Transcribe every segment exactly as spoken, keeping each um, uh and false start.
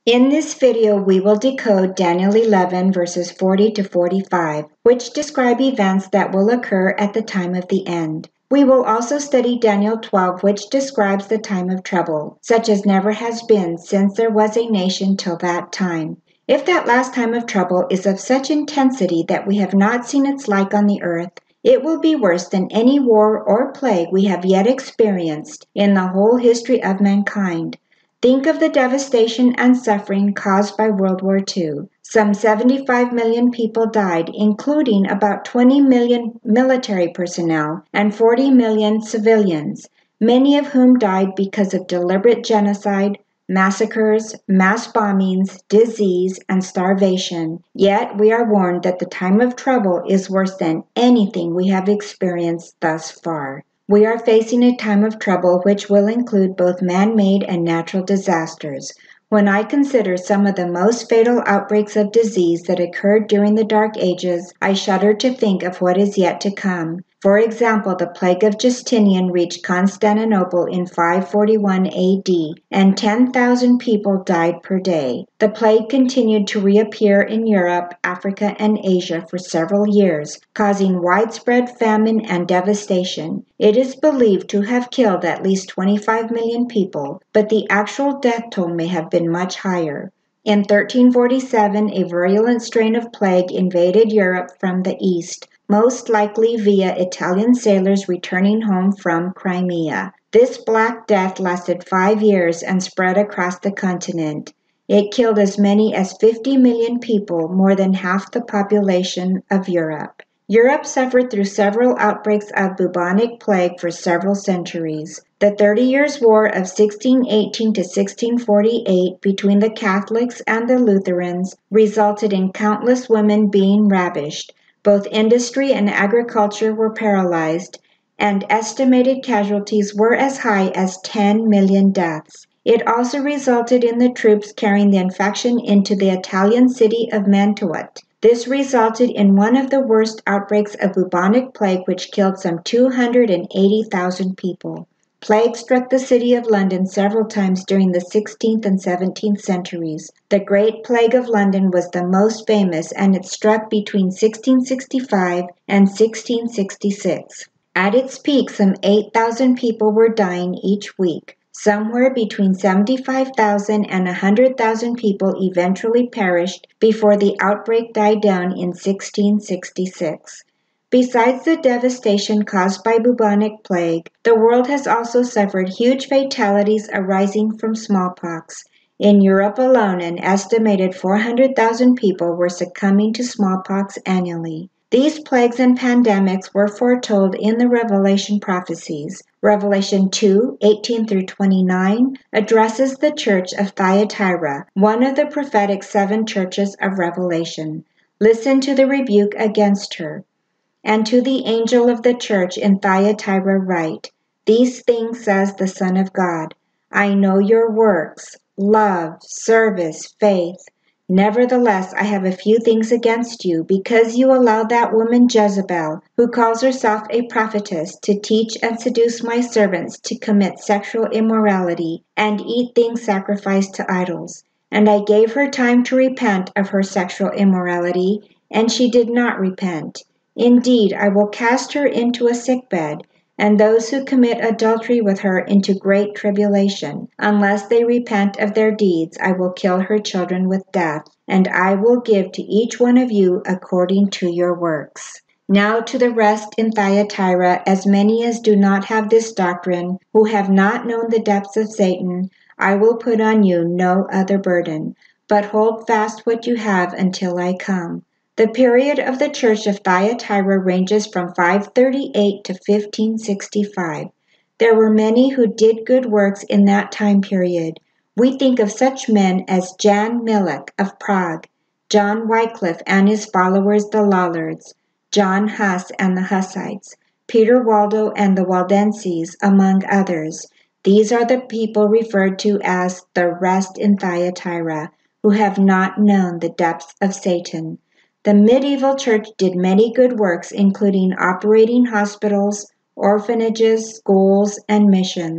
In this video, we will decode Daniel eleven verses forty to forty-five, which describe events that will occur at the time of the end. We will also study Daniel twelve, which describes the time of trouble, such as never has been since there was a nation till that time. If that last time of trouble is of such intensity that we have not seen its like on the earth, it will be worse than any war or plague we have yet experienced in the whole history of mankind. Think of the devastation and suffering caused by World War Two. Some seventy-five million people died, including about twenty million military personnel and forty million civilians, many of whom died because of deliberate genocide, massacres, mass bombings, disease, and starvation. Yet we are warned that the time of trouble is worse than anything we have experienced thus far. We are facing a time of trouble which will include both man-made and natural disasters. When I consider some of the most fatal outbreaks of disease that occurred during the Dark Ages, I shudder to think of what is yet to come. For example, the plague of Justinian reached Constantinople in five forty-one A D, and ten thousand people died per day. The plague continued to reappear in Europe, Africa, and Asia for several years, causing widespread famine and devastation. It is believed to have killed at least twenty-five million people, but the actual death toll may have been much higher. In thirteen forty-seven, a virulent strain of plague invaded Europe from the east, most likely via Italian sailors returning home from Crimea. This Black Death lasted five years and spread across the continent. It killed as many as fifty million people, more than half the population of Europe. Europe suffered through several outbreaks of bubonic plague for several centuries. The Thirty Years' War of sixteen eighteen to sixteen forty-eight between the Catholics and the Lutherans resulted in countless women being ravished. Both industry and agriculture were paralyzed, and estimated casualties were as high as ten million deaths. It also resulted in the troops carrying the infection into the Italian city of Mantua. This resulted in one of the worst outbreaks of bubonic plague, which killed some two hundred eighty thousand people. Plague struck the city of London several times during the sixteenth and seventeenth centuries. The Great Plague of London was the most famous, and it struck between sixteen sixty-five and sixteen sixty-six. At its peak, some eight thousand people were dying each week. Somewhere between seventy-five thousand and one hundred thousand people eventually perished before the outbreak died down in sixteen sixty-six. Besides the devastation caused by bubonic plague, the world has also suffered huge fatalities arising from smallpox. In Europe alone, an estimated four hundred thousand people were succumbing to smallpox annually. These plagues and pandemics were foretold in the Revelation prophecies. Revelation two, eighteen through twenty-nine addresses the church of Thyatira, one of the prophetic seven churches of Revelation. Listen to the rebuke against her. And to the angel of the church in Thyatira write, These things says the Son of God. I know your works, love, service, faith. Nevertheless, I have a few things against you, because you allow that woman Jezebel, who calls herself a prophetess, to teach and seduce my servants to commit sexual immorality and eat things sacrificed to idols. And I gave her time to repent of her sexual immorality, and she did not repent. Indeed, I will cast her into a sickbed, and those who commit adultery with her into great tribulation. Unless they repent of their deeds, I will kill her children with death, and I will give to each one of you according to your works. Now to the rest in Thyatira, as many as do not have this doctrine, who have not known the depths of Satan, I will put on you no other burden, but hold fast what you have until I come. The period of the church of Thyatira ranges from five thirty-eight to fifteen sixty-five. There were many who did good works in that time period. We think of such men as Jan Milik of Prague, John Wycliffe and his followers the Lollards, John Huss and the Hussites, Peter Waldo and the Waldenses, among others. These are the people referred to as the rest in Thyatira, who have not known the depths of Satan. The medieval church did many good works, including operating hospitals, orphanages, schools, and missions.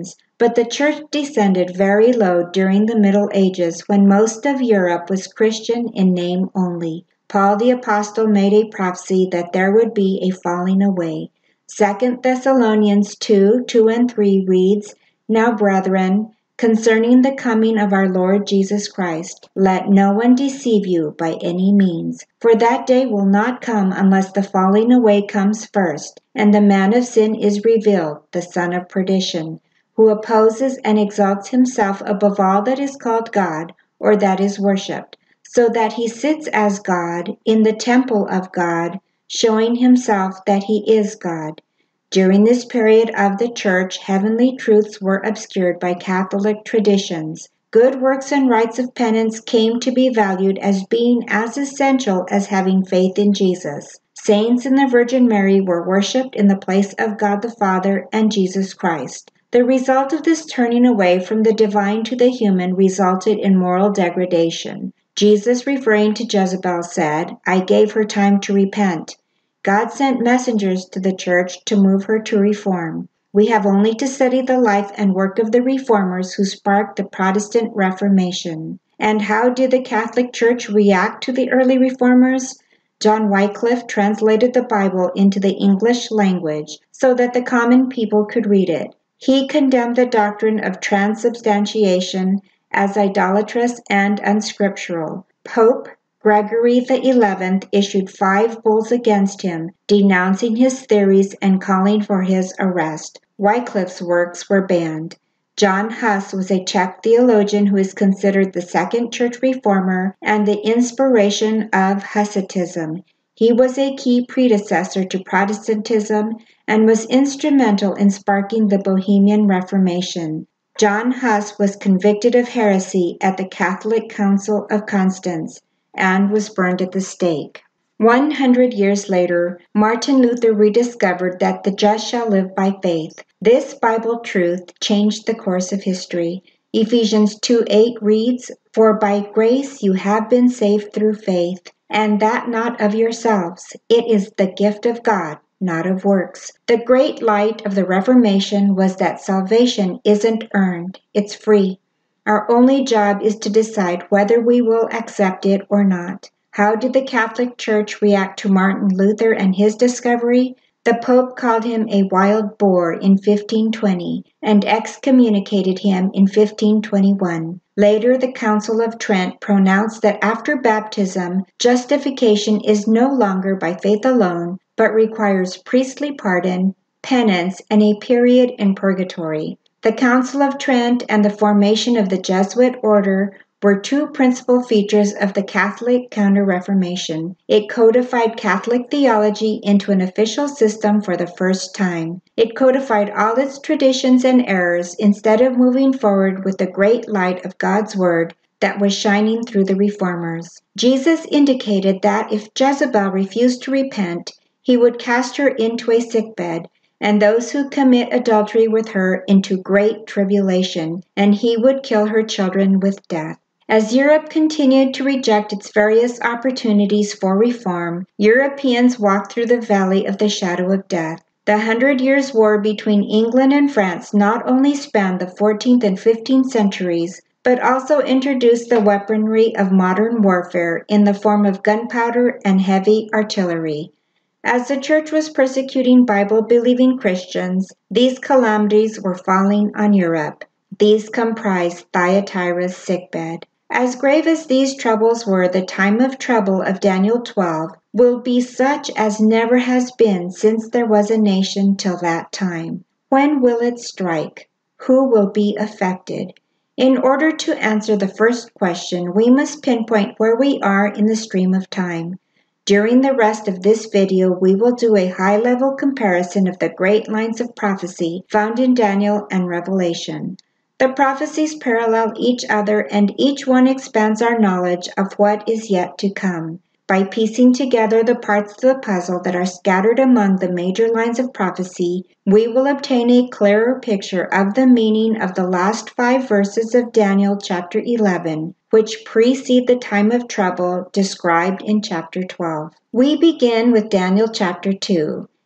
But the church descended very low during the Middle Ages when most of Europe was Christian in name only. Paul the Apostle made a prophecy that there would be a falling away. Second Thessalonians two, two and three reads, "Now, brethren, concerning the coming of our Lord Jesus Christ, let no one deceive you by any means. For that day will not come unless the falling away comes first, and the man of sin is revealed, the son of perdition, who opposes and exalts himself above all that is called God, or that is worshipped, so that he sits as God in the temple of God, showing himself that he is God." During this period of the church, heavenly truths were obscured by Catholic traditions. Good works and rites of penance came to be valued as being as essential as having faith in Jesus. Saints and the Virgin Mary were worshipped in the place of God the Father and Jesus Christ. The result of this turning away from the divine to the human resulted in moral degradation. Jesus, referring to Jezebel, said, "I gave her time to repent." God sent messengers to the church to move her to reform. We have only to study the life and work of the reformers who sparked the Protestant Reformation. And how did the Catholic Church react to the early reformers? John Wycliffe translated the Bible into the English language so that the common people could read it. He condemned the doctrine of transubstantiation as idolatrous and unscriptural. Pope Gregory the eleventh issued five bulls against him, denouncing his theories and calling for his arrest. Wycliffe's works were banned. John Huss was a Czech theologian who is considered the second church reformer and the inspiration of Hussitism. He was a key predecessor to Protestantism and was instrumental in sparking the Bohemian Reformation. John Huss was convicted of heresy at the Catholic Council of Constance and was burned at the stake. One hundred years later, Martin Luther rediscovered that the just shall live by faith. This Bible truth changed the course of history. Ephesians two eight reads, "For by grace you have been saved through faith, and that not of yourselves. It is the gift of God, not of works." The great light of the Reformation was that salvation isn't earned, it's free. Our only job is to decide whether we will accept it or not. How did the Catholic Church react to Martin Luther and his discovery? The Pope called him a wild boar in fifteen twenty and excommunicated him in fifteen twenty-one. Later, the Council of Trent pronounced that after baptism, justification is no longer by faith alone, but requires priestly pardon, penance, and a period in purgatory. The Council of Trent and the formation of the Jesuit order were two principal features of the Catholic Counter-Reformation. It codified Catholic theology into an official system for the first time. It codified all its traditions and errors instead of moving forward with the great light of God's Word that was shining through the reformers. Jesus indicated that if Jezebel refused to repent, he would cast her into a sickbed, and those who commit adultery with her into great tribulation, and he would kill her children with death. As Europe continued to reject its various opportunities for reform, Europeans walked through the valley of the shadow of death. The Hundred Years' War between England and France not only spanned the fourteenth and fifteenth centuries, but also introduced the weaponry of modern warfare in the form of gunpowder and heavy artillery. As the church was persecuting Bible-believing Christians, these calamities were falling on Europe. These comprised Thyatira's sickbed. As grave as these troubles were, the time of trouble of Daniel twelve will be such as never has been since there was a nation till that time. When will it strike? Who will be affected? In order to answer the first question, we must pinpoint where we are in the stream of time. During the rest of this video, we will do a high-level comparison of the great lines of prophecy found in Daniel and Revelation. The prophecies parallel each other, and each one expands our knowledge of what is yet to come. By piecing together the parts of the puzzle that are scattered among the major lines of prophecy, we will obtain a clearer picture of the meaning of the last five verses of Daniel chapter eleven, which precede the time of trouble described in chapter twelve. We begin with Daniel chapter two.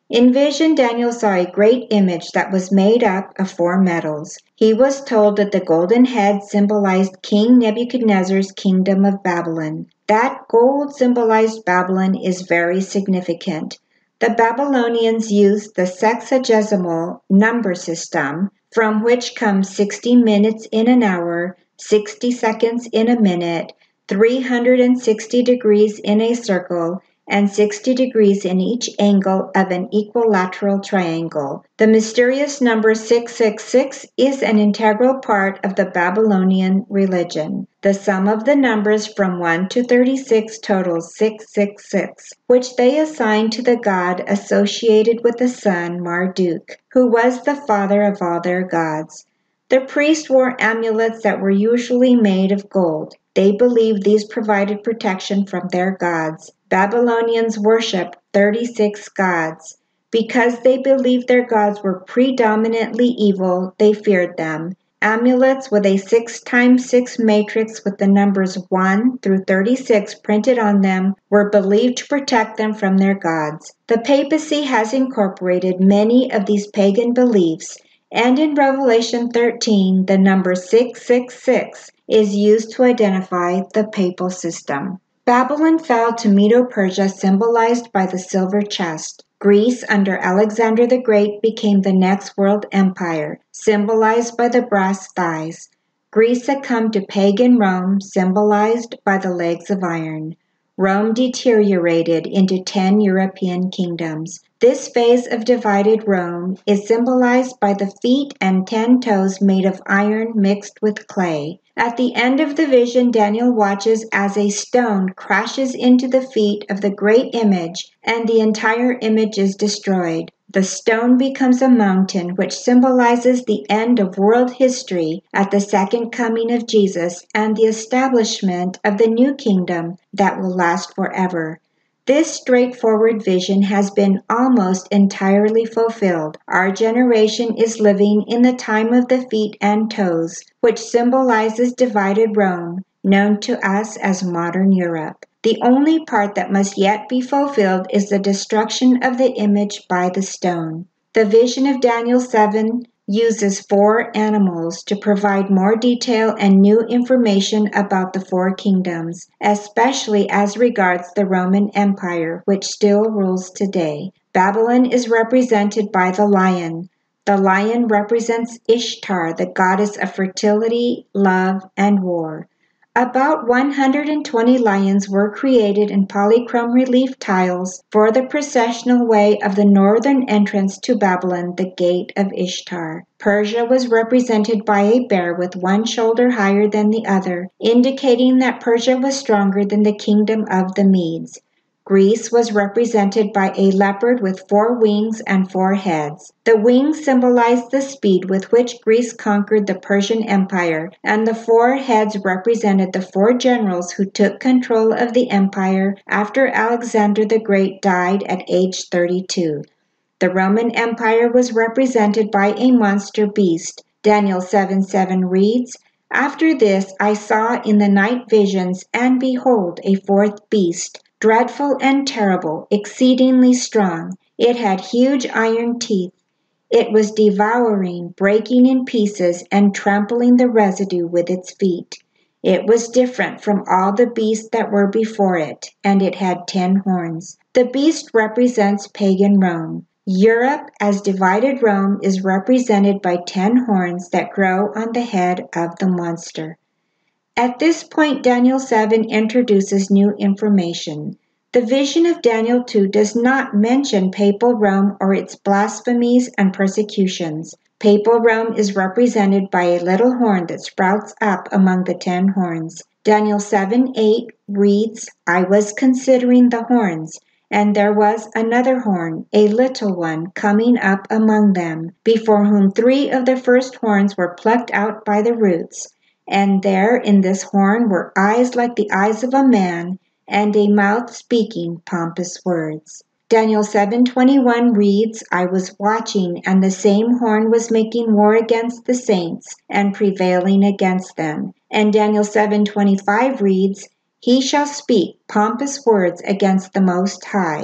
In vision, Daniel saw a great image that was made up of four metals. He was told that the golden head symbolized King Nebuchadnezzar's kingdom of Babylon. That gold symbolized Babylon is very significant. The Babylonians used the sexagesimal number system, from which come sixty minutes in an hour, sixty seconds in a minute, three hundred sixty degrees in a circle, and sixty degrees in each angle of an equilateral triangle. The mysterious number six six six is an integral part of the Babylonian religion. The sum of the numbers from one to thirty-six totals six six six, which they assign to the god associated with the sun Marduk, who was the father of all their gods. The priests wore amulets that were usually made of gold. They believed these provided protection from their gods. Babylonians worshiped thirty-six gods. Because they believed their gods were predominantly evil, they feared them. Amulets with a six times six matrix with the numbers one through thirty-six printed on them were believed to protect them from their gods. The papacy has incorporated many of these pagan beliefs, and in Revelation thirteen, the number six six six is used to identify the papal system. Babylon fell to Medo-Persia, symbolized by the silver chest. Greece, under Alexander the Great, became the next world empire, symbolized by the brass thighs. Greece succumbed to pagan Rome, symbolized by the legs of iron. Rome deteriorated into ten European kingdoms. This phase of divided Rome is symbolized by the feet and ten toes made of iron mixed with clay. At the end of the vision, Daniel watches as a stone crashes into the feet of the great image, and the entire image is destroyed. The stone becomes a mountain, which symbolizes the end of world history at the second coming of Jesus and the establishment of the new kingdom that will last forever. This straightforward vision has been almost entirely fulfilled. Our generation is living in the time of the feet and toes, which symbolizes divided Rome, known to us as modern Europe. The only part that must yet be fulfilled is the destruction of the image by the stone. The vision of Daniel seven uses four animals to provide more detail and new information about the four kingdoms, especially as regards the Roman Empire, which still rules today. Babylon is represented by the lion. The lion represents Ishtar, the goddess of fertility, love, and war. About one hundred twenty lions were created in polychrome relief tiles for the processional way of the northern entrance to Babylon, the Gate of Ishtar. Persia was represented by a bear with one shoulder higher than the other, indicating that Persia was stronger than the kingdom of the Medes. Greece was represented by a leopard with four wings and four heads. The wings symbolized the speed with which Greece conquered the Persian Empire, and the four heads represented the four generals who took control of the empire after Alexander the Great died at age thirty-two. The Roman Empire was represented by a monster beast. Daniel seven seven reads, "After this I saw in the night visions, and behold, a fourth beast, dreadful and terrible, exceedingly strong. It had huge iron teeth. It was devouring, breaking in pieces, and trampling the residue with its feet. It was different from all the beasts that were before it, and it had ten horns." The beast represents pagan Rome. Europe, as divided Rome, is represented by ten horns that grow on the head of the monster. At this point, Daniel seven introduces new information. The vision of Daniel two does not mention Papal Rome or its blasphemies and persecutions. Papal Rome is represented by a little horn that sprouts up among the ten horns. Daniel seven eight reads, "I was considering the horns, and there was another horn, a little one, coming up among them, before whom three of the first horns were plucked out by the roots. And there in this horn were eyes like the eyes of a man, and a mouth speaking pompous words." Daniel seven twenty-one reads, "I was watching, and the same horn was making war against the saints, and prevailing against them." And Daniel seven twenty-five reads, "He shall speak pompous words against the Most High,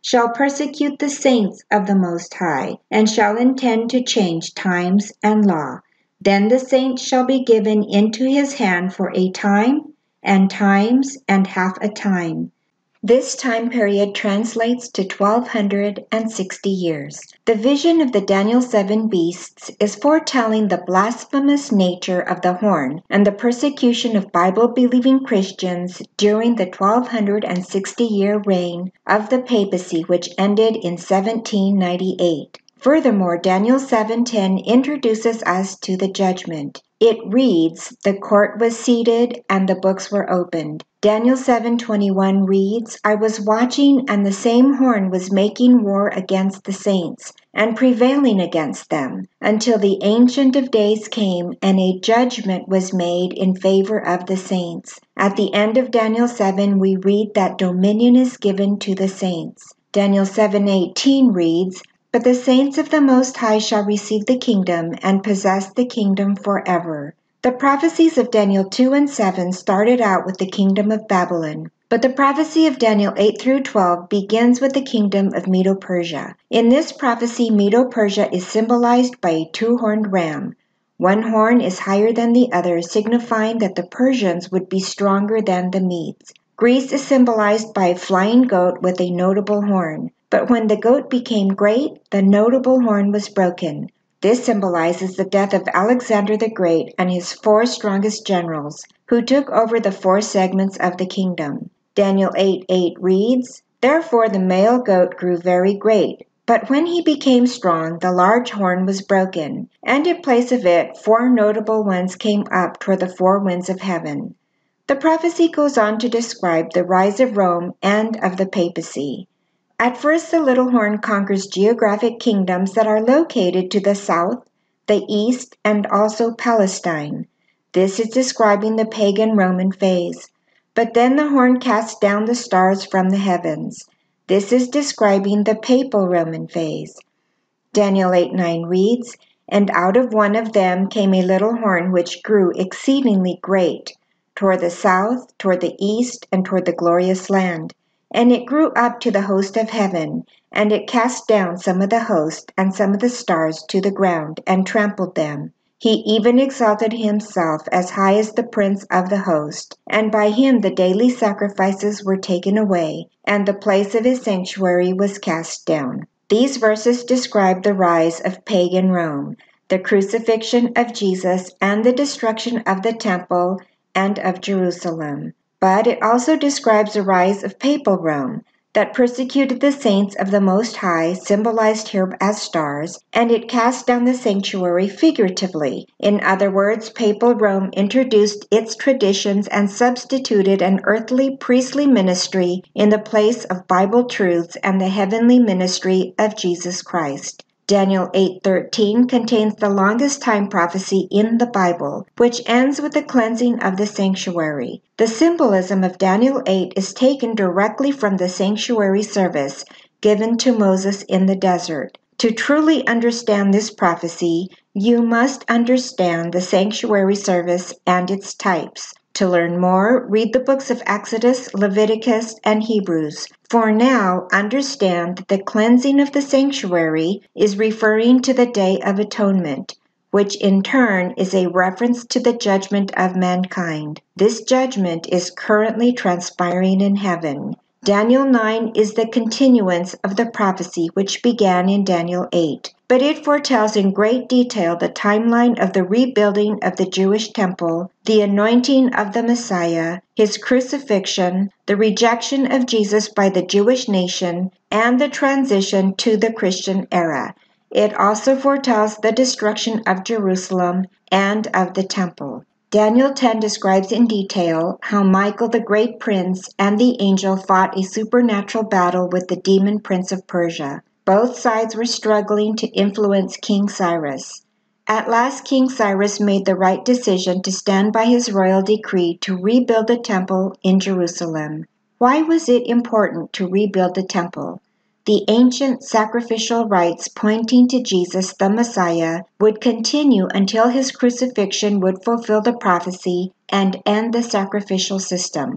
shall persecute the saints of the Most High, and shall intend to change times and law. Then the saints shall be given into his hand for a time, and times, and half a time. This time period translates to twelve sixty years. The vision of the Daniel seven beasts is foretelling the blasphemous nature of the horn and the persecution of Bible-believing Christians during the twelve sixty-year reign of the papacy, which ended in seventeen ninety-eight. Furthermore, Daniel seven ten introduces us to the judgment. It reads, "The court was seated, and the books were opened." Daniel seven twenty-one reads, "I was watching, and the same horn was making war against the saints, and prevailing against them, until the Ancient of Days came, and a judgment was made in favor of the saints." At the end of Daniel seven, we read that dominion is given to the saints. Daniel seven eighteen reads, "But the saints of the Most High shall receive the kingdom and possess the kingdom forever." The prophecies of Daniel two and seven started out with the kingdom of Babylon, but the prophecy of Daniel eight through twelve begins with the kingdom of Medo-Persia. In this prophecy, Medo-Persia is symbolized by a two-horned ram. One horn is higher than the other, signifying that the Persians would be stronger than the Medes. Greece is symbolized by a flying goat with a notable horn. But when the goat became great, the notable horn was broken. This symbolizes the death of Alexander the Great and his four strongest generals, who took over the four segments of the kingdom. Daniel eight eight reads, "Therefore the male goat grew very great, but when he became strong, the large horn was broken, and in place of it four notable ones came up toward the four winds of heaven." The prophecy goes on to describe the rise of Rome and of the papacy. At first, the little horn conquers geographic kingdoms that are located to the south, the east, and also Palestine. This is describing the pagan Roman phase. But then the horn casts down the stars from the heavens. This is describing the papal Roman phase. Daniel eight nine reads, "And out of one of them came a little horn which grew exceedingly great, toward the south, toward the east, and toward the glorious land. And it grew up to the host of heaven, and it cast down some of the host and some of the stars to the ground, and trampled them. He even exalted himself as high as the prince of the host, and by him the daily sacrifices were taken away, and the place of his sanctuary was cast down." These verses describe the rise of pagan Rome, the crucifixion of Jesus, and the destruction of the temple and of Jerusalem. But it also describes the rise of papal Rome, that persecuted the saints of the Most High, symbolized here as stars, and it cast down the sanctuary figuratively. In other words, papal Rome introduced its traditions and substituted an earthly priestly ministry in the place of Bible truths and the heavenly ministry of Jesus Christ. Daniel eight thirteen contains the longest time prophecy in the Bible, which ends with the cleansing of the sanctuary. The symbolism of Daniel eight is taken directly from the sanctuary service given to Moses in the desert. To truly understand this prophecy, you must understand the sanctuary service and its types. To learn more, read the books of Exodus, Leviticus, and Hebrews. For now, understand that the cleansing of the sanctuary is referring to the Day of Atonement, which in turn is a reference to the judgment of mankind. This judgment is currently transpiring in heaven. Daniel nine is the continuance of the prophecy which began in Daniel eight, but it foretells in great detail the timeline of the rebuilding of the Jewish temple, the anointing of the Messiah, his crucifixion, the rejection of Jesus by the Jewish nation, and the transition to the Christian era. It also foretells the destruction of Jerusalem and of the temple. Daniel ten describes in detail how Michael the great prince and the angel fought a supernatural battle with the demon prince of Persia. Both sides were struggling to influence King Cyrus. At last, King Cyrus made the right decision to stand by his royal decree to rebuild the temple in Jerusalem. Why was it important to rebuild the temple? The ancient sacrificial rites pointing to Jesus the Messiah would continue until his crucifixion would fulfill the prophecy and end the sacrificial system.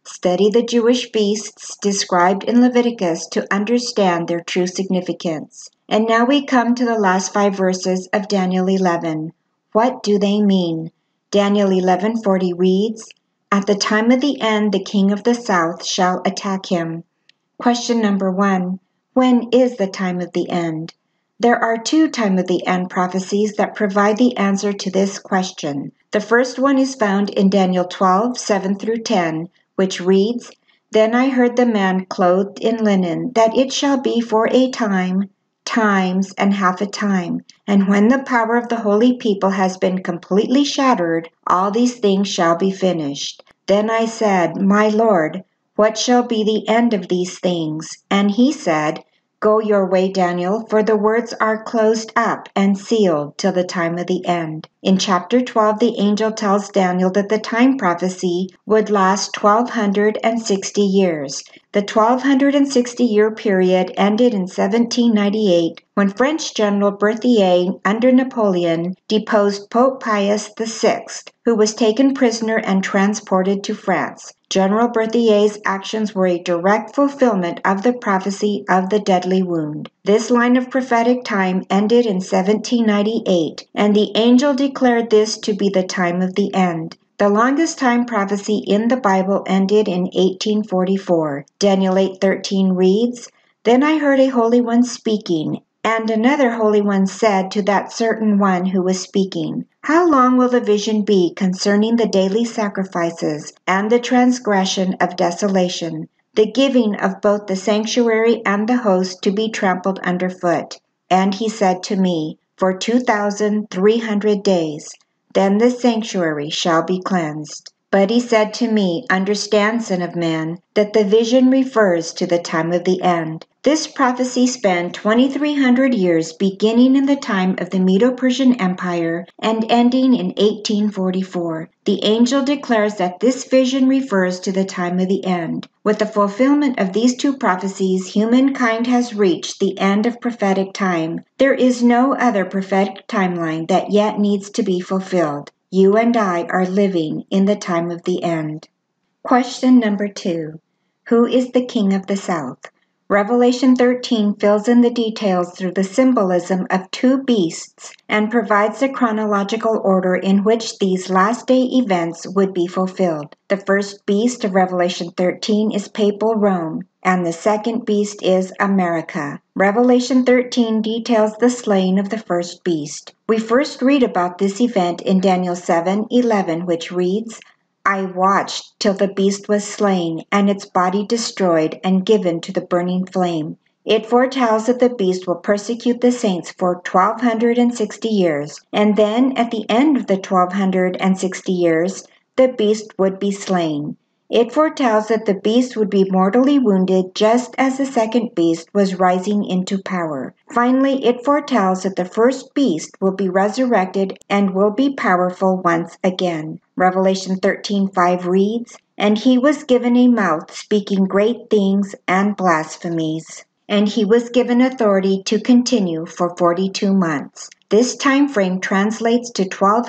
Study the Jewish feasts described in Leviticus to understand their true significance. And now we come to the last five verses of Daniel eleven. What do they mean? Daniel eleven forty reads, "At the time of the end, the king of the south shall attack him." Question number one, when is the time of the end? There are two time of the end prophecies that provide the answer to this question. The first one is found in Daniel twelve, seven through ten, which reads, "Then I heard the man clothed in linen, that it shall be for a time, times, and half a time. And when the power of the holy people has been completely shattered, all these things shall be finished. Then I said, My Lord, what shall be the end of these things? And he said, Go your way, Daniel, for the words are closed up and sealed till the time of the end." In chapter twelve, the angel tells Daniel that the time prophecy would last twelve sixty years. The twelve sixty year period ended in seventeen ninety-eight when French General Berthier, under Napoleon, deposed Pope Pius the sixth, who was taken prisoner and transported to France. General Berthier's actions were a direct fulfillment of the prophecy of the deadly wound. This line of prophetic time ended in seventeen ninety-eight, and the angel declared this to be the time of the end. The longest time prophecy in the Bible ended in eighteen forty-four. Daniel eight thirteen reads, "Then I heard a holy one speaking, and another holy one said to that certain one who was speaking, How long will the vision be concerning the daily sacrifices and the transgression of desolation, the giving of both the sanctuary and the host to be trampled underfoot? And he said to me, For two thousand three hundred days, then the sanctuary shall be cleansed. But he said to me, Understand, son of man, that the vision refers to the time of the end. This prophecy spanned twenty-three hundred years, beginning in the time of the Medo-Persian Empire and ending in eighteen forty-four. The angel declares that this vision refers to the time of the end. With the fulfillment of these two prophecies, humankind has reached the end of prophetic time. There is no other prophetic timeline that yet needs to be fulfilled. You and I are living in the time of the end. Question number two. Who is the king of the south? Revelation thirteen fills in the details through the symbolism of two beasts and provides the chronological order in which these last day events would be fulfilled. The first beast of Revelation thirteen is papal Rome, and the second beast is America. Revelation thirteen details the slaying of the first beast. We first read about this event in Daniel seven eleven, which reads, I watched till the beast was slain, and its body destroyed and given to the burning flame. It foretells that the beast will persecute the saints for twelve sixty years, and then at the end of the twelve sixty years, the beast would be slain. It foretells that the beast would be mortally wounded just as the second beast was rising into power. Finally, it foretells that the first beast will be resurrected and will be powerful once again. Revelation thirteen five reads, And he was given a mouth speaking great things and blasphemies. And he was given authority to continue for forty-two months. This time frame translates to twelve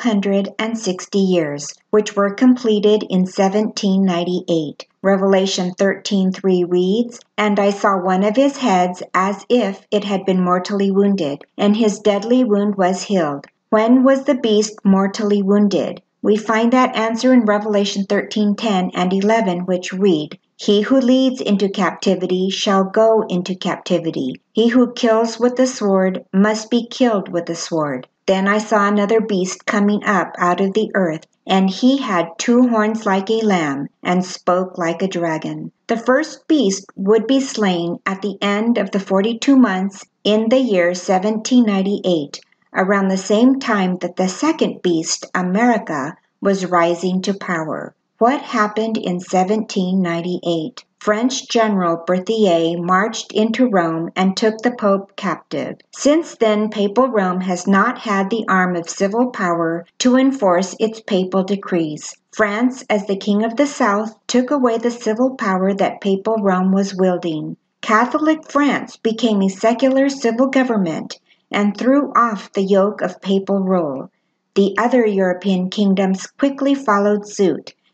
sixty years, which were completed in seventeen ninety-eight. Revelation thirteen three reads, And I saw one of his heads as if it had been mortally wounded, and his deadly wound was healed. When was the beast mortally wounded? We find that answer in Revelation thirteen ten and eleven, which read, He who leads into captivity shall go into captivity. He who kills with the sword must be killed with the sword. Then I saw another beast coming up out of the earth, and he had two horns like a lamb, and spoke like a dragon. The first beast would be slain at the end of the forty-two months in the year seventeen ninety-eight. Around the same time that the second beast, America, was rising to power. What happened in seventeen ninety-eight? French General Berthier marched into Rome and took the Pope captive. Since then, Papal Rome has not had the arm of civil power to enforce its papal decrees. France, as the King of the South, took away the civil power that Papal Rome was wielding. Catholic France became a secular civil government and threw off the yoke of papal rule. The other European kingdoms quickly followed suit,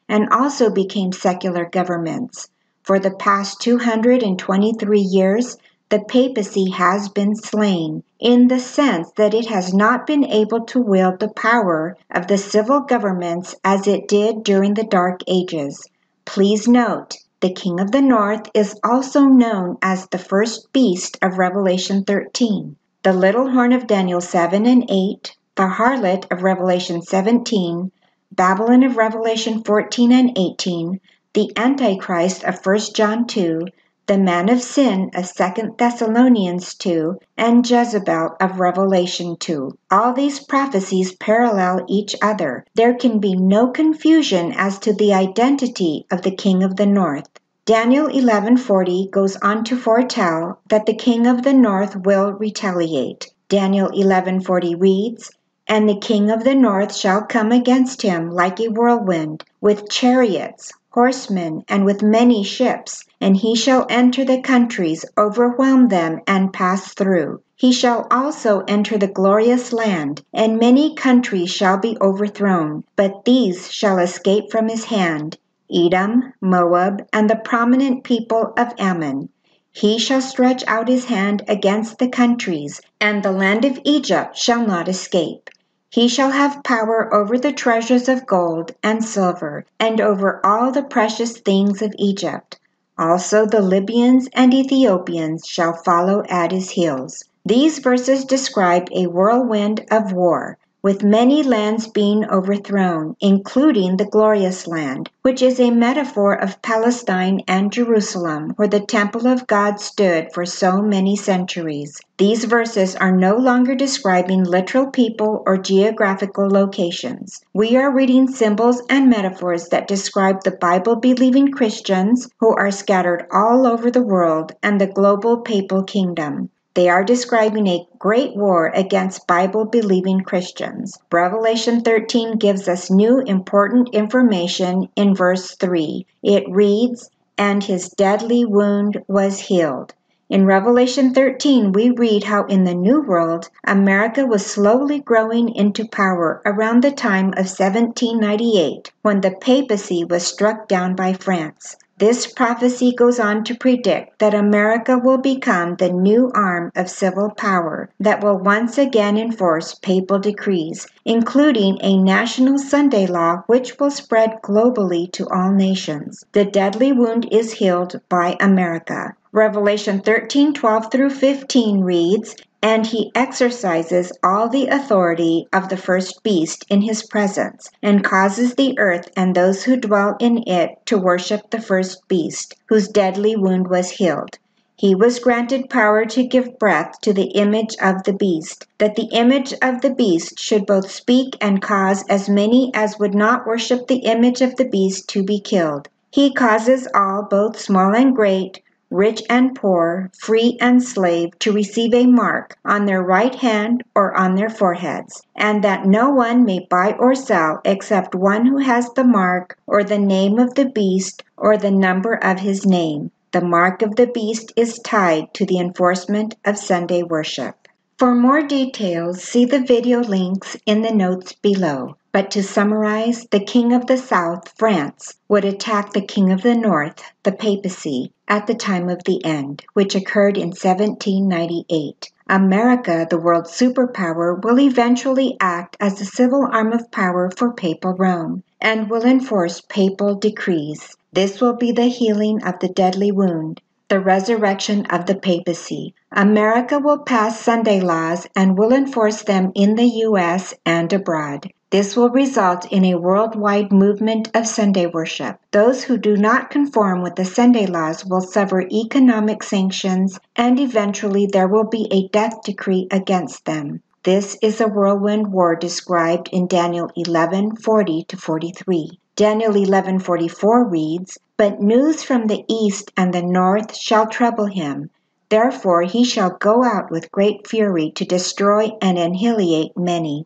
and also became secular governments. For the past two hundred twenty-three years, the papacy has been slain, in the sense that it has not been able to wield the power of the civil governments as it did during the Dark Ages. Please note, the King of the North is also known as the first beast of Revelation thirteen, the little horn of Daniel seven and eight, the harlot of Revelation seventeen, Babylon of Revelation fourteen and eighteen, the Antichrist of First John two, the man of sin of Second Thessalonians two, and Jezebel of Revelation two. All these prophecies parallel each other. There can be no confusion as to the identity of the King of the North. Daniel eleven forty goes on to foretell that the King of the North will retaliate. Daniel eleven forty reads, "And the King of the North shall come against him like a whirlwind, with chariots, horsemen, and with many ships, and he shall enter the countries, overwhelm them, and pass through. He shall also enter the glorious land, and many countries shall be overthrown, but these shall escape from his hand, Edom, Moab, and the prominent people of Ammon. He shall stretch out his hand against the countries, and the land of Egypt shall not escape. He shall have power over the treasures of gold and silver, and over all the precious things of Egypt. Also the Libyans and Ethiopians shall follow at his heels." These verses describe a whirlwind of war, with many lands being overthrown, including the glorious land, which is a metaphor of Palestine and Jerusalem, where the temple of God stood for so many centuries. These verses are no longer describing literal people or geographical locations. We are reading symbols and metaphors that describe the Bible-believing Christians who are scattered all over the world and the global papal kingdom. They are describing a great war against Bible-believing Christians. Revelation thirteen gives us new important information in verse three. It reads, "And his deadly wound was healed." In Revelation thirteen, we read how in the New World, America was slowly growing into power around the time of seventeen ninety-eight, when the papacy was struck down by France. This prophecy goes on to predict that America will become the new arm of civil power that will once again enforce papal decrees, including a national Sunday law which will spread globally to all nations. The deadly wound is healed by America. Revelation thirteen twelve through fifteen reads, "And he exercises all the authority of the first beast in his presence, and causes the earth and those who dwell in it to worship the first beast, whose deadly wound was healed. He was granted power to give breath to the image of the beast, that the image of the beast should both speak and cause as many as would not worship the image of the beast to be killed. He causes all, both small and great, rich and poor, free and slave, to receive a mark on their right hand or on their foreheads, and that no one may buy or sell except one who has the mark or the name of the beast or the number of his name. The mark of the beast is tied to the enforcement of Sunday worship." For more details, see the video links in the notes below. But to summarize, the King of the South, France, would attack the King of the North, the papacy, at the time of the end, which occurred in seventeen ninety-eight. America, the world superpower, will eventually act as the civil arm of power for Papal Rome, and will enforce papal decrees. This will be the healing of the deadly wound, the resurrection of the papacy. America will pass Sunday laws and will enforce them in the U S and abroad. This will result in a worldwide movement of Sunday worship. Those who do not conform with the Sunday laws will suffer economic sanctions, and eventually there will be a death decree against them. This is a whirlwind war described in Daniel eleven forty to forty-three. Daniel eleven forty-four reads, "But news from the east and the north shall trouble him. Therefore he shall go out with great fury to destroy and annihilate many."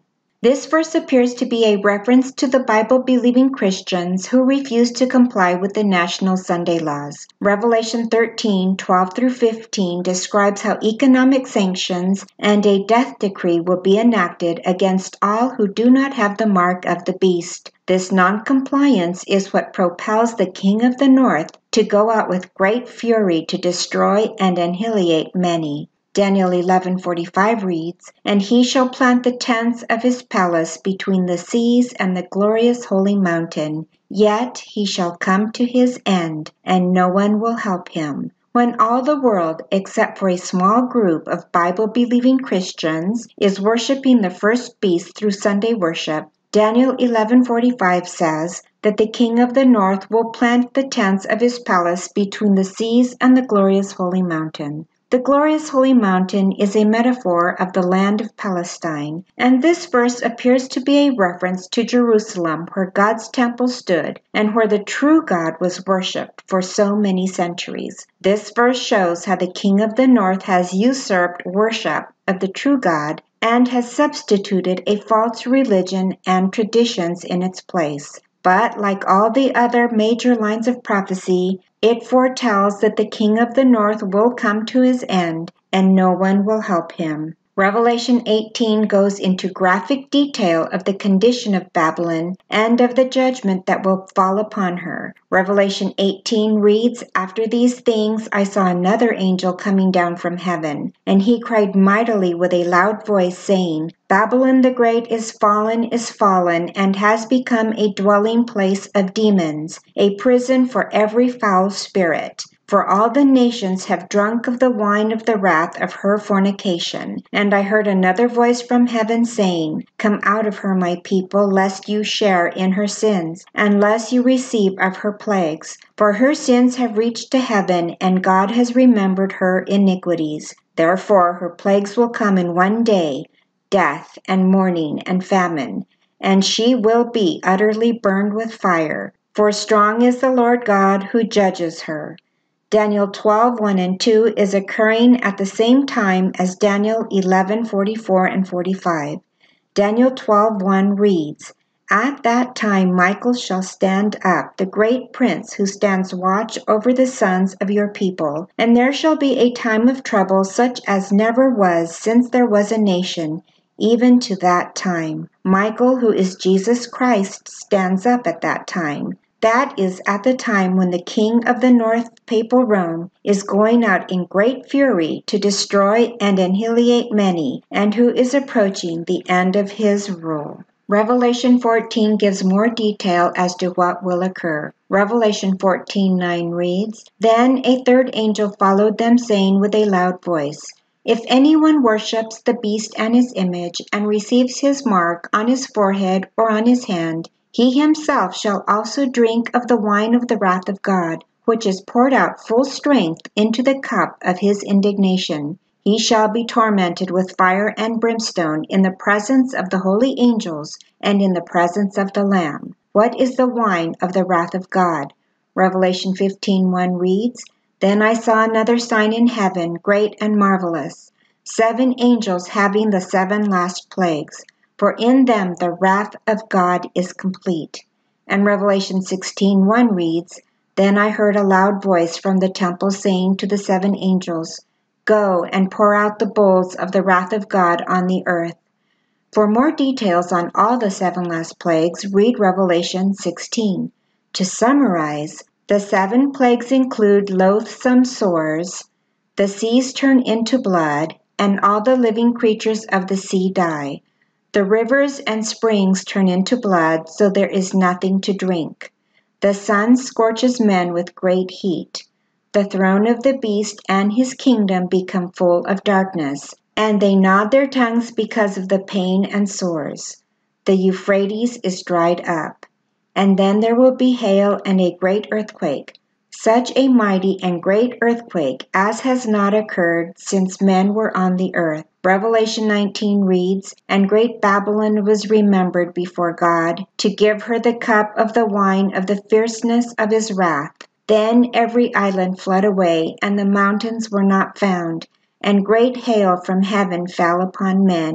This verse appears to be a reference to the Bible-believing Christians who refuse to comply with the national Sunday laws. Revelation thirteen, twelve through fifteen describes how economic sanctions and a death decree will be enacted against all who do not have the mark of the beast. This non-compliance is what propels the king of the north to go out with great fury to destroy and annihilate many. Daniel eleven forty-five reads, "And he shall plant the tents of his palace between the seas and the glorious holy mountain. Yet he shall come to his end, and no one will help him." When all the world, except for a small group of Bible-believing Christians, is worshiping the first beast through Sunday worship, Daniel eleven forty-five says that the king of the north will plant the tents of his palace between the seas and the glorious holy mountain. The glorious holy mountain is a metaphor of the land of Palestine, and this verse appears to be a reference to Jerusalem, where God's temple stood and where the true God was worshipped for so many centuries. This verse shows how the king of the north has usurped worship of the true God and has substituted a false religion and traditions in its place. But like all the other major lines of prophecy, it foretells that the king of the north will come to his end, and no one will help him. Revelation eighteen goes into graphic detail of the condition of Babylon and of the judgment that will fall upon her. Revelation eighteen reads, "After these things I saw another angel coming down from heaven, and he cried mightily with a loud voice, saying, Babylon the great is fallen, is fallen, and has become a dwelling place of demons, a prison for every foul spirit. For all the nations have drunk of the wine of the wrath of her fornication. And I heard another voice from heaven saying, Come out of her, my people, lest you share in her sins, and lest you receive of her plagues. For her sins have reached to heaven, and God has remembered her iniquities. Therefore her plagues will come in one day, death and mourning and famine, and she will be utterly burned with fire. For strong is the Lord God who judges her." Daniel twelve, one and two is occurring at the same time as Daniel eleven, forty-four and forty-five. Daniel twelve, one reads, "At that time Michael shall stand up, the great prince who stands watch over the sons of your people, and there shall be a time of trouble such as never was since there was a nation, even to that time. Michael, who is Jesus Christ, stands up at that time. That is at the time when the king of the north, papal Rome, is going out in great fury to destroy and annihilate many, and who is approaching the end of his rule." Revelation fourteen gives more detail as to what will occur. Revelation fourteen, nine reads, "Then a third angel followed them, saying with a loud voice, If anyone worships the beast and his image, and receives his mark on his forehead or on his hand, he himself shall also drink of the wine of the wrath of God, which is poured out full strength into the cup of his indignation. He shall be tormented with fire and brimstone in the presence of the holy angels and in the presence of the Lamb. What is the wine of the wrath of God?" Revelation fifteen, one reads, "Then I saw another sign in heaven, great and marvelous, seven angels having the seven last plagues, for in them the wrath of God is complete." And Revelation sixteen, one reads, "Then I heard a loud voice from the temple saying to the seven angels, Go and pour out the bowls of the wrath of God on the earth." For more details on all the seven last plagues, read Revelation sixteen. To summarize, the seven plagues include loathsome sores, the seas turn into blood, and all the living creatures of the sea die. The rivers and springs turn into blood, so there is nothing to drink. The sun scorches men with great heat. The throne of the beast and his kingdom become full of darkness, and they gnawed their tongues because of the pain and sores. The Euphrates is dried up. And then there will be hail and a great earthquake, such a mighty and great earthquake as has not occurred since men were on the earth. Revelation nineteen reads, "And great Babylon was remembered before God, to give her the cup of the wine of the fierceness of his wrath. Then every island fled away, and the mountains were not found, and great hail from heaven fell upon men,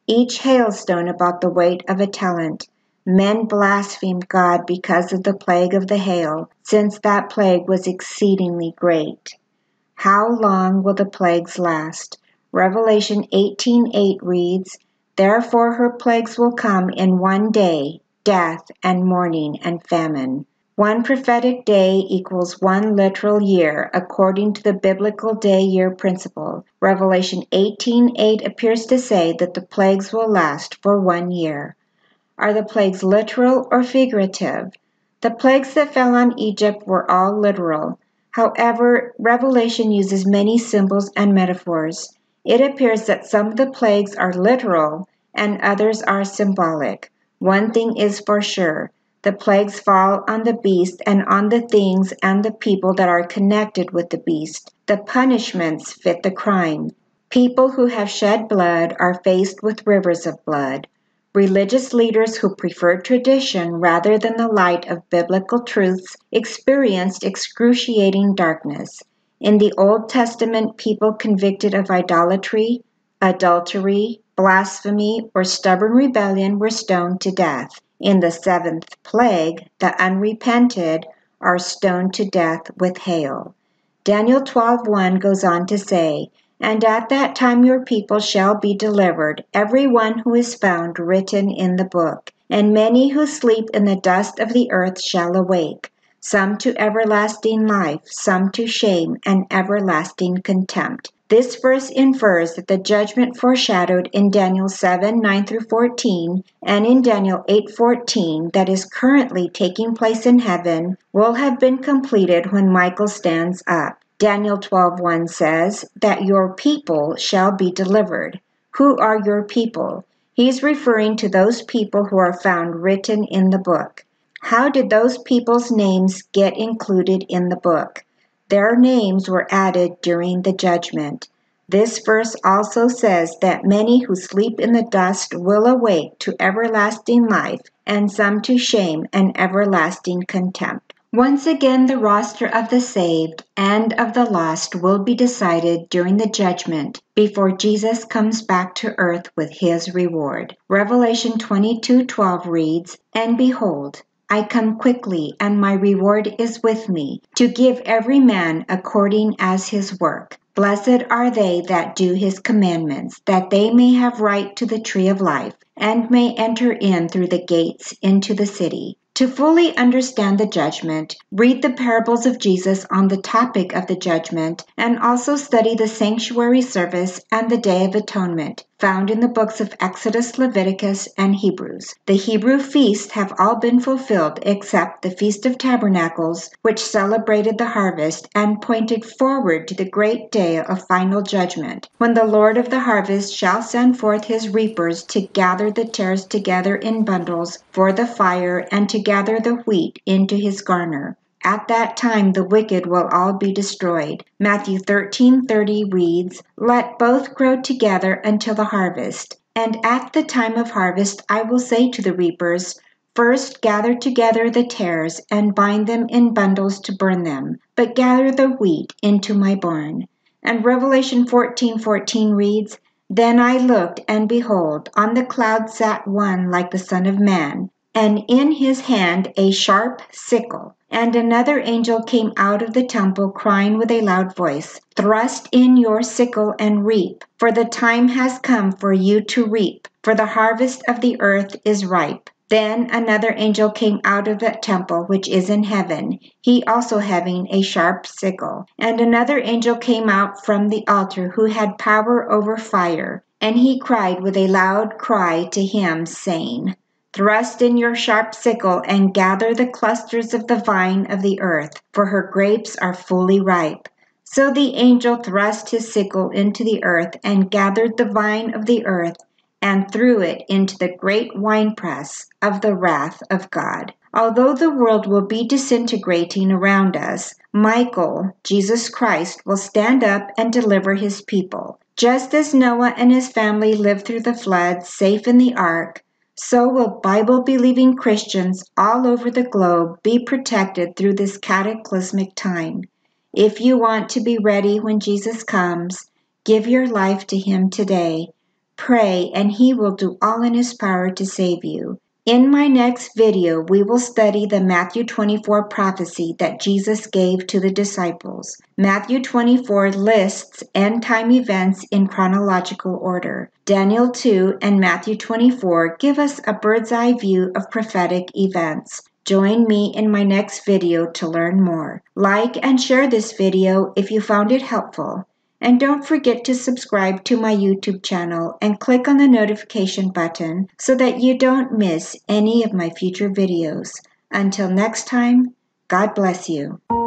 each hailstone about the weight of a talent. Men blasphemed God because of the plague of the hail, since that plague was exceedingly great. How long will the plagues last? Revelation eighteen eight reads, Therefore her plagues will come in one day, death and mourning and famine. One prophetic day equals one literal year according to the biblical day-year principle. Revelation eighteen eight appears to say that the plagues will last for one year. Are the plagues literal or figurative? The plagues that fell on Egypt were all literal. However, Revelation uses many symbols and metaphors. It appears that some of the plagues are literal and others are symbolic. One thing is for sure. The plagues fall on the beast and on the things and the people that are connected with the beast. The punishments fit the crime. People who have shed blood are faced with rivers of blood. Religious leaders who preferred tradition rather than the light of biblical truths experienced excruciating darkness. In the Old Testament, people convicted of idolatry, adultery, blasphemy, or stubborn rebellion were stoned to death. In the seventh plague, the unrepented are stoned to death with hail. Daniel twelve one goes on to say, And at that time your people shall be delivered, every one who is found written in the book. And many who sleep in the dust of the earth shall awake, some to everlasting life, some to shame and everlasting contempt. This verse infers that the judgment foreshadowed in Daniel seven nine through fourteen and in Daniel eight fourteen that is currently taking place in heaven will have been completed when Michael stands up. Daniel twelve one says that your people shall be delivered. Who are your people? He's referring to those people who are found written in the book. How did those people's names get included in the book? Their names were added during the judgment. This verse also says that many who sleep in the dust will awake to everlasting life, and some to shame and everlasting contempt. Once again, the roster of the saved and of the lost will be decided during the judgment before Jesus comes back to earth with his reward. Revelation twenty-two twelve reads, And behold, I come quickly, and my reward is with me, to give every man according as his work. Blessed are they that do his commandments, that they may have right to the tree of life, and may enter in through the gates into the city. To fully understand the judgment, read the parables of Jesus on the topic of the judgment, and also study the sanctuary service and the Day of Atonement, found in the books of Exodus, Leviticus, and Hebrews. The Hebrew feasts have all been fulfilled except the Feast of Tabernacles, which celebrated the harvest and pointed forward to the great day of final judgment, when the Lord of the harvest shall send forth his reapers to gather the tares together in bundles for the fire and to gather the wheat into his garner. At that time the wicked will all be destroyed. Matthew thirteen thirty reads, Let both grow together until the harvest. And at the time of harvest I will say to the reapers, First gather together the tares, and bind them in bundles to burn them, but gather the wheat into my barn. And Revelation fourteen fourteen reads, Then I looked, and behold, on the cloud sat one like the Son of Man, and in his hand a sharp sickle. And another angel came out of the temple, crying with a loud voice, Thrust in your sickle and reap, for the time has come for you to reap, for the harvest of the earth is ripe. Then another angel came out of the temple which is in heaven, he also having a sharp sickle. And another angel came out from the altar, who had power over fire, and he cried with a loud cry to him, saying, Thrust in your sharp sickle and gather the clusters of the vine of the earth, for her grapes are fully ripe. So the angel thrust his sickle into the earth and gathered the vine of the earth and threw it into the great winepress of the wrath of God. Although the world will be disintegrating around us, Michael, Jesus Christ, will stand up and deliver his people. Just as Noah and his family lived through the flood safe in the ark, so will Bible-believing Christians all over the globe be protected through this cataclysmic time. If you want to be ready when Jesus comes, give your life to him today. Pray, and He will do all in His power to save you. In my next video, we will study the Matthew twenty-four prophecy that Jesus gave to the disciples. Matthew twenty-four lists end-time events in chronological order. Daniel two and Matthew twenty-four give us a bird's-eye view of prophetic events. Join me in my next video to learn more. Like and share this video if you found it helpful. And don't forget to subscribe to my YouTube channel and click on the notification button so that you don't miss any of my future videos. Until next time, God bless you.